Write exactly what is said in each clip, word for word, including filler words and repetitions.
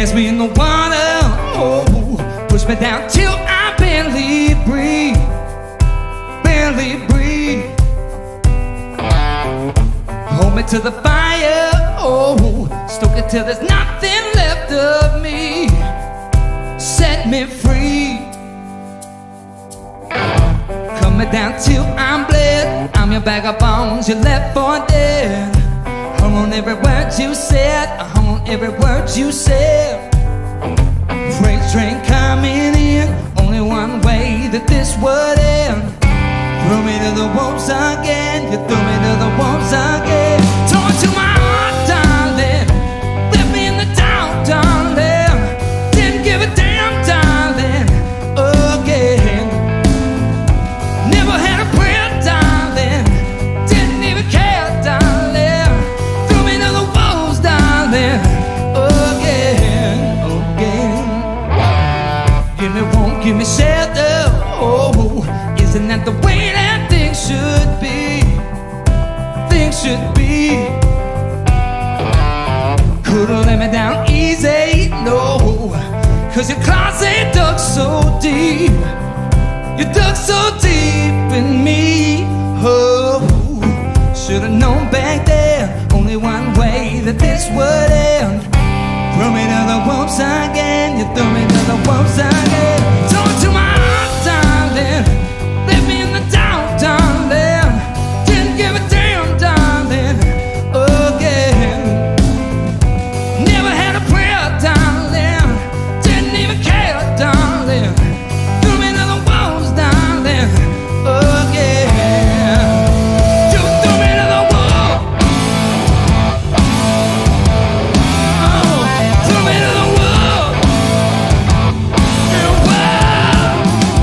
Raise me in the water, oh, push me down till I barely breathe, barely breathe. Hold me to the fire, oh, stoke it till there's nothing left of me. Set me free. Cut me down till I'm bled. I'm your bag of bones, you left for dead. Hung on every word you said, I hung on every word you said. Freight train coming in, only one way that this would end. Throw me to the wolves again, you threw me to the wolves again. Torn to my heart, darling, left me in the doubt, darling. Didn't give a damn, darling, again. Never had a prayer, darling, didn't even care, darling. Threw me to the wolves, darling, again, again. Give me warmth, give me shelter, oh, isn't that the way that things should be? Things should be. Couldn't let me down easy, no, cause your claws, they dug so deep. You dug so deep in me, oh. Should've known back then, only one way that this would end. Throw me to the wolves again, you threw me to the wolves again. Torn to my heart, darling, left me in the doubt, darling. Didn't give a damn, darling, again. Never had a prayer, darling, didn't even care, darling. Threw me to the wolves, darling, again. You threw me to the wolves. Oh, threw me to the wolves. Yeah, wow.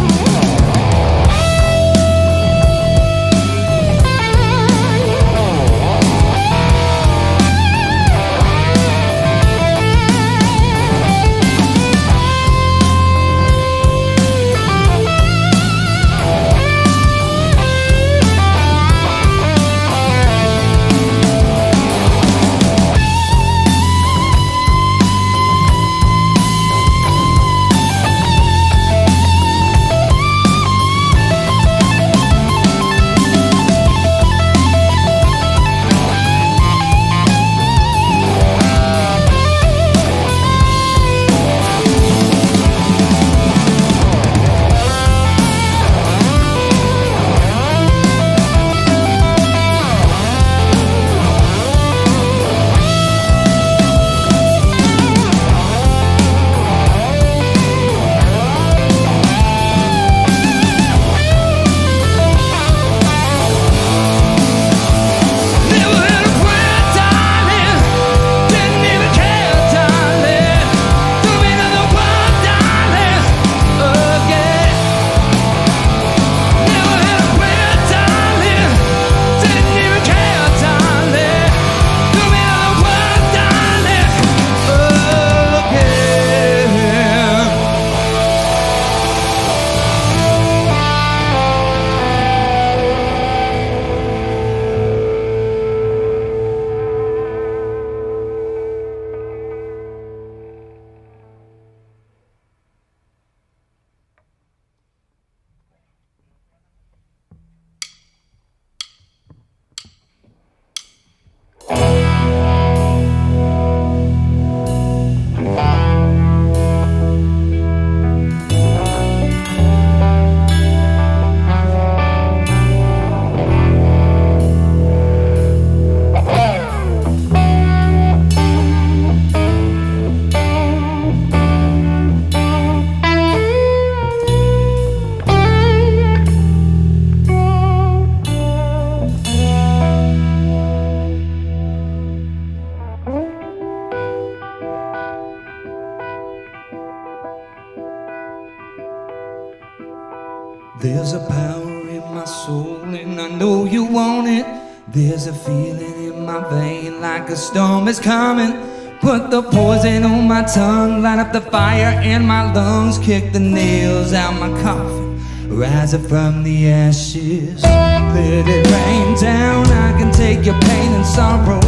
There's a power in my soul and I know you want it. There's a feeling in my vein like a storm is coming. Put the poison on my tongue, light up the fire in my lungs, kick the nails out my coffin, rise up from the ashes. Let it rain down, I can take your pain and sorrow,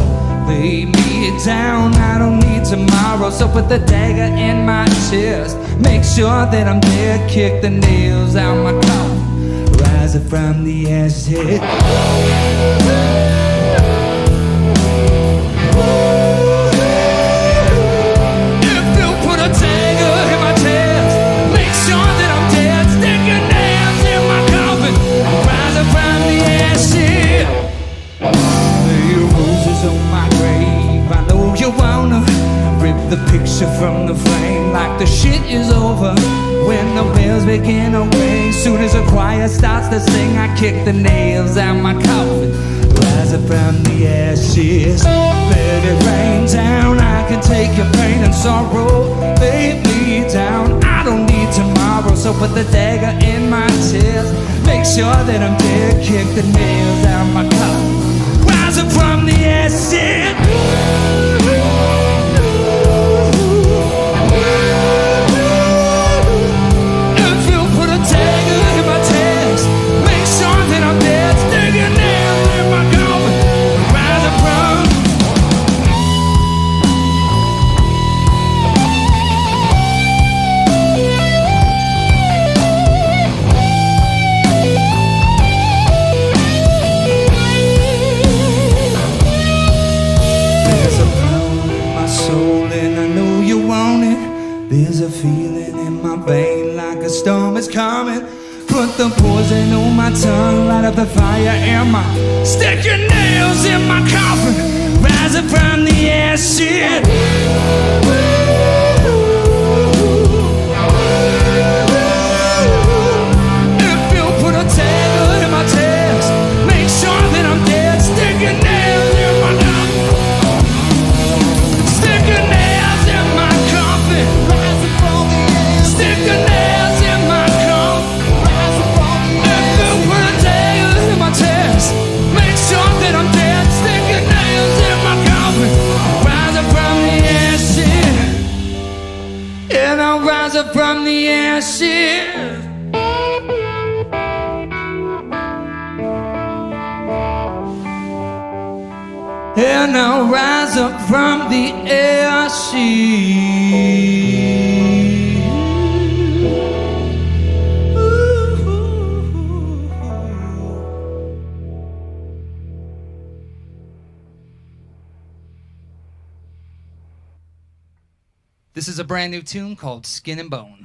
lay me down. I don't need tomorrow, so put the dagger in my chest. Make sure that I'm dead, kick the nails out my coffin, rise up from the ashes. If you put a dagger in my chest, make sure that I'm dead, stick your nails in my coffin, rise up from the ashes. Lay roses on my grave. I know you wanna rip the picture from the frame like the shit is over. When the bells begin to ring, soon as the choir starts to sing, I kick the nails out my coffin, rise up from the ashes. Let it rain down. I can take your pain and sorrow. Lay me down. I don't need tomorrow, so put the dagger in my chest. Make sure that I'm dead, kick the nails out my coffin, rise up from the ashes. If you put a dagger in my chest, make sure that I'm dead, stick your nails in my coffin, rise up from. There's a feeling in my vein like a storm is coming. Put the poison on my tongue, light up the fire in my. Stick your nails in my coffin, rise up from the ashes. If you put a dagger in my chest, make sure that I'm dead, stick your nails in my coffin, stick your nails in my coffin. Stick your nails in my coffin. If you put a dagger in my chest, make sure that I'm dead. Stick your nails in my coffin, rise up from the ashes. And I'll rise up from the ashes. And I'll rise up from the ashes. This is a brand new tune called Skin and Bone.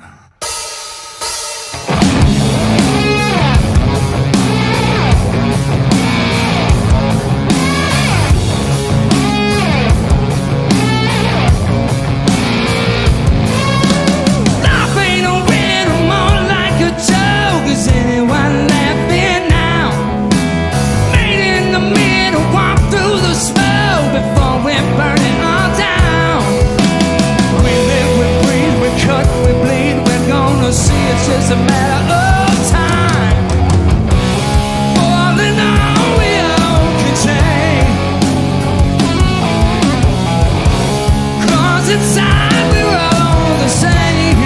Life ain't no better, more like a joke. Is anyone laughing now? Made in the middle, walk through the smoke before we burn it all down. We live, we breathe, we cut, we bleed. We're gonna see, it's just a matter of time. All in all, we all contain. 'Cause inside we're all the same.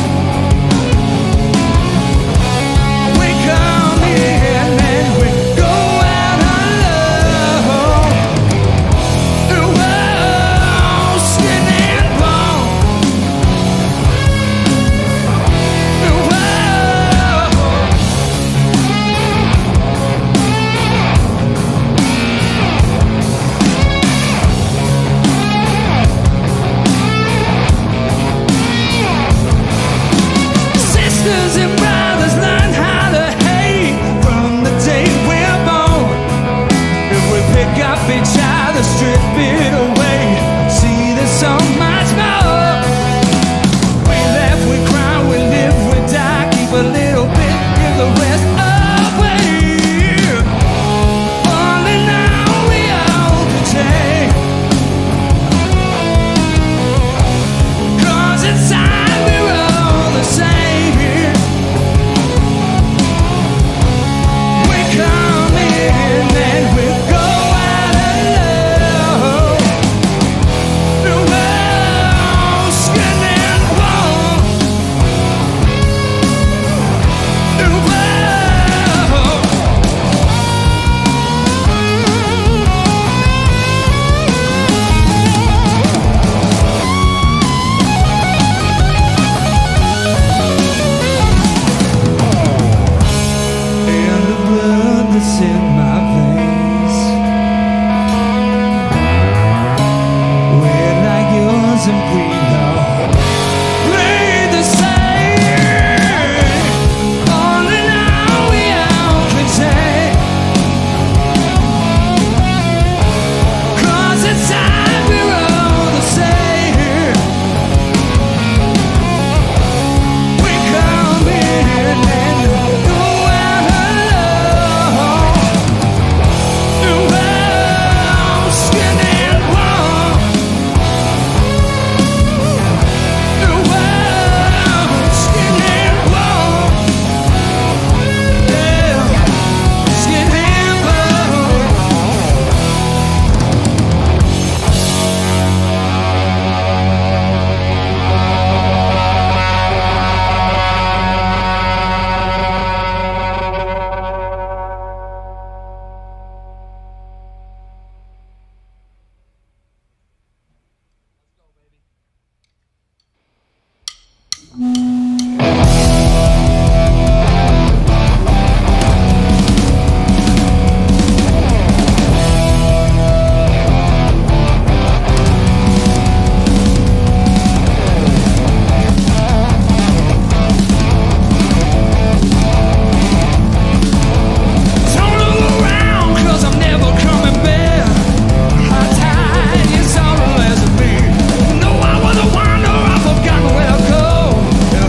We come in and we go out alone. Whoa, skin and bone. Whoa. And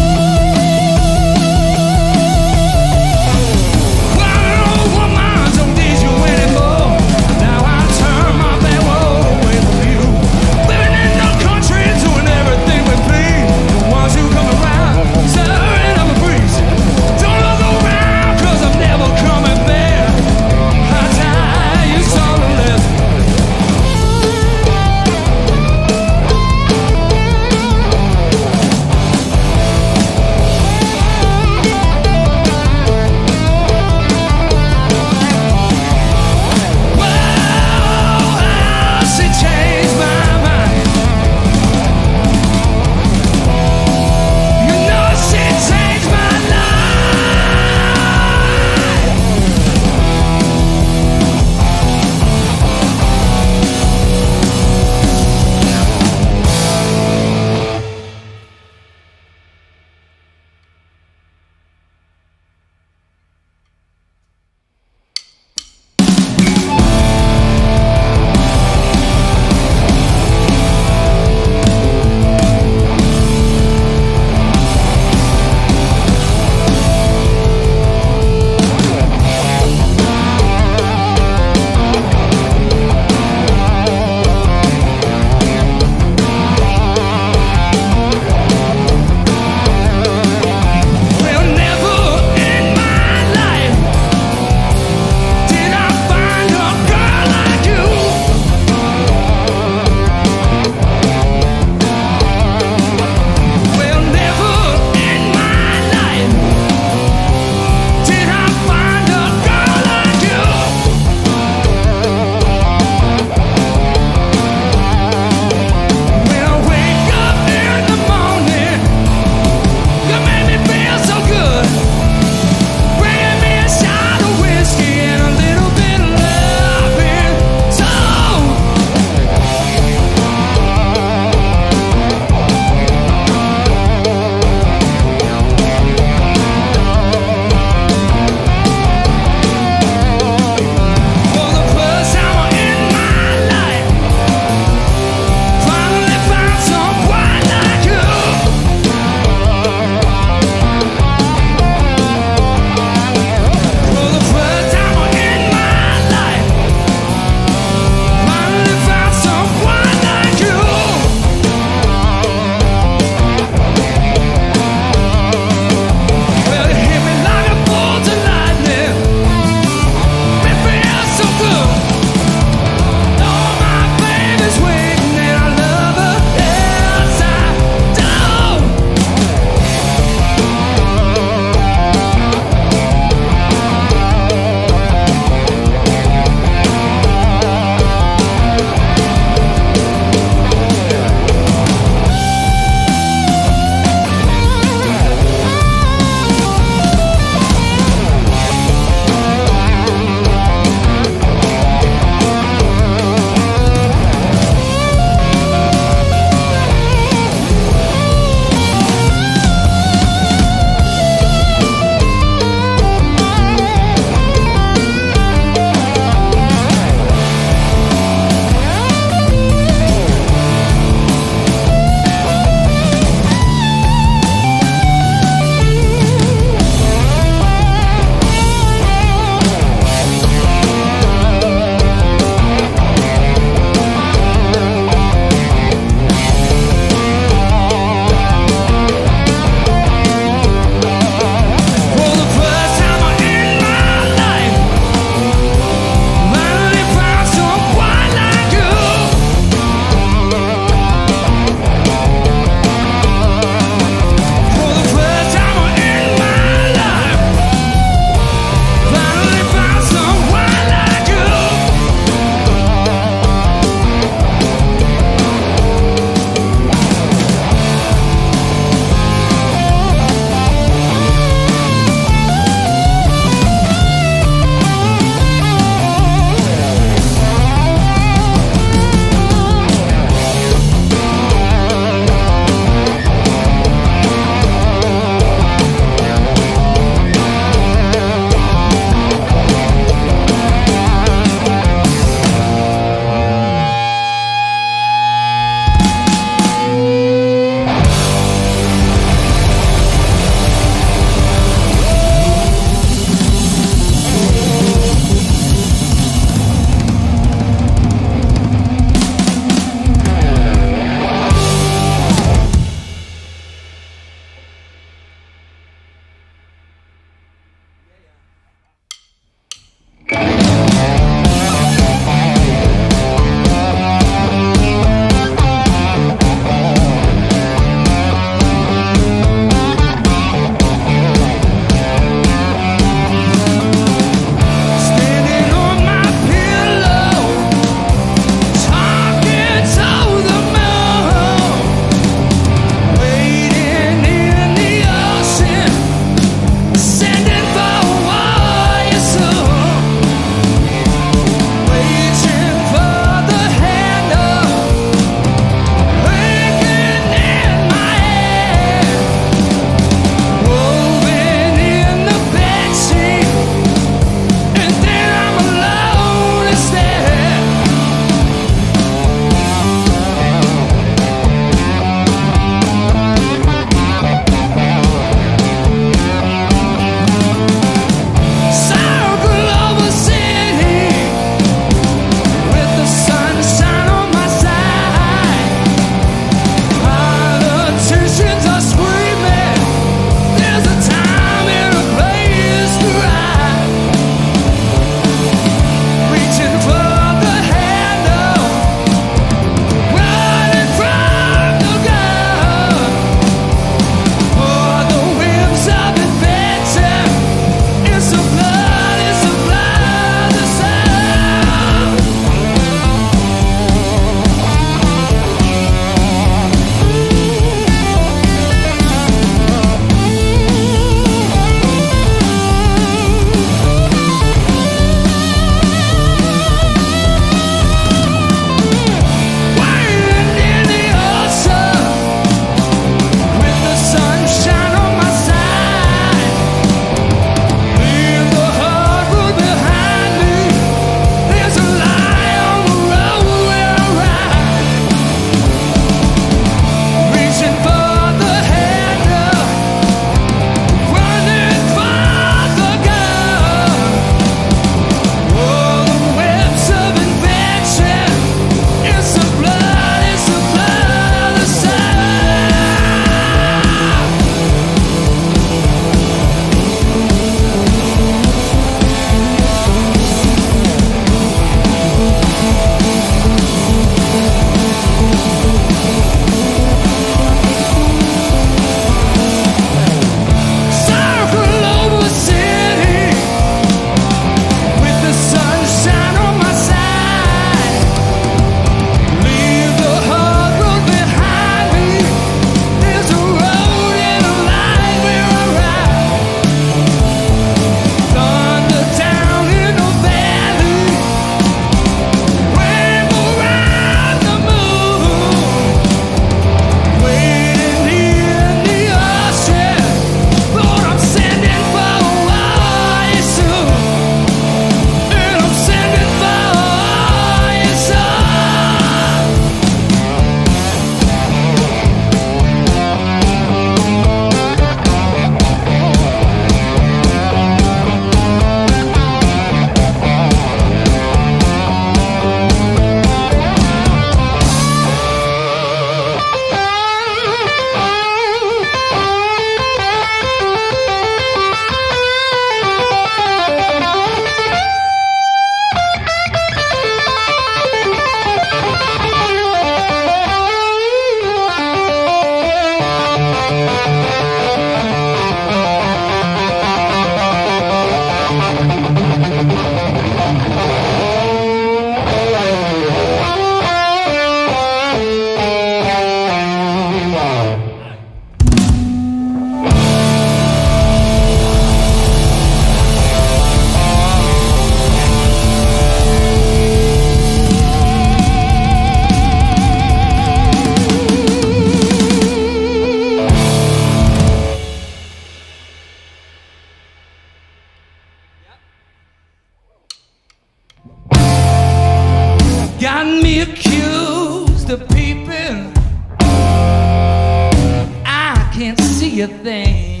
a thing.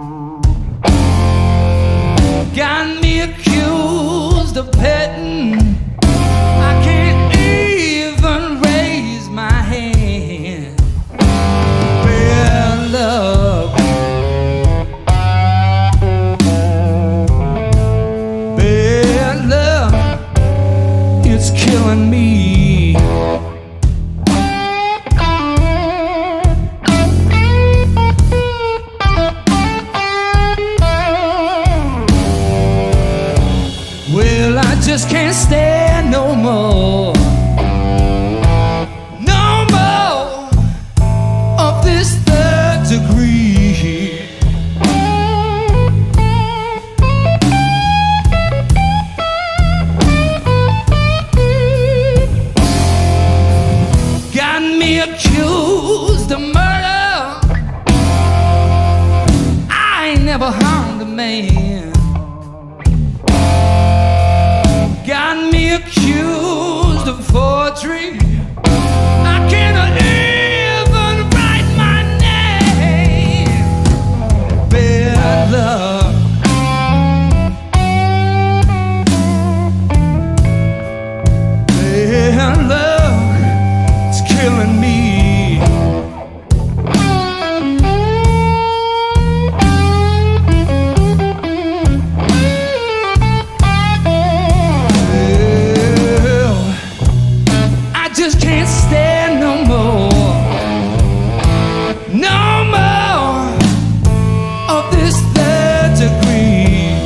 Got me accused of petting. I can't even raise my hand. Bad love, bad love, it's killing me. Well, I just can't stand no more, no more of this third degree. Got me accused of murder. I ain't never harmed a man. Got me accused of forgery. I cannot even write my name. Bad love, bad love, it's killing me. Just can't stand no more, no more of this third degree.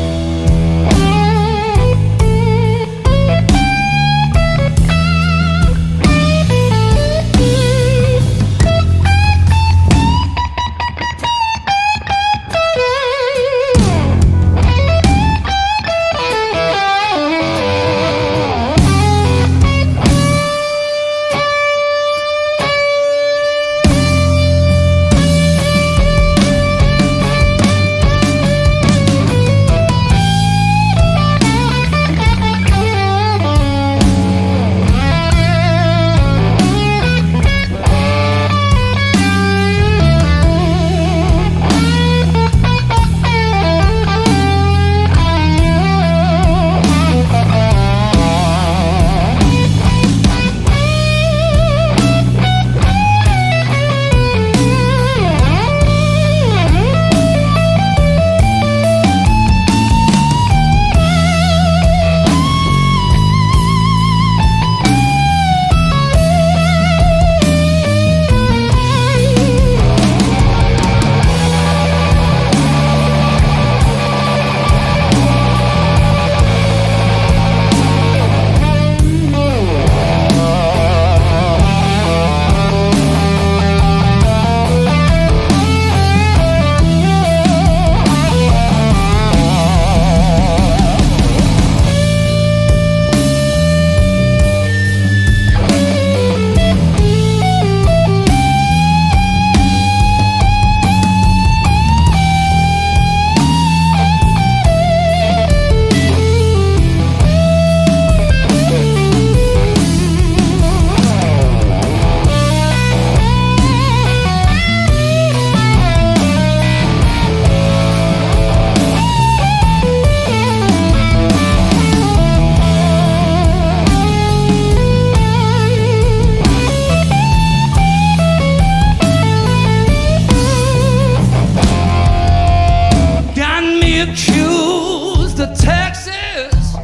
Accused of Texas.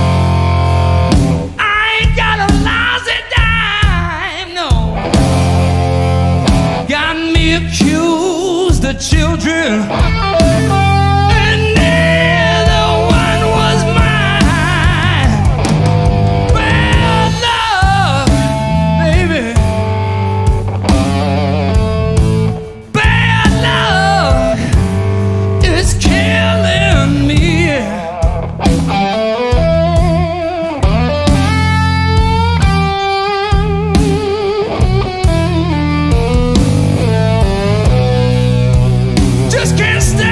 I ain't got a lousy dime, no. Got me accused of children, and neither one was mine. Bad love, baby. Bad love is killing me. Just can't stay.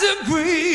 degree.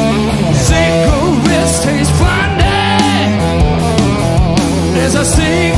As I sing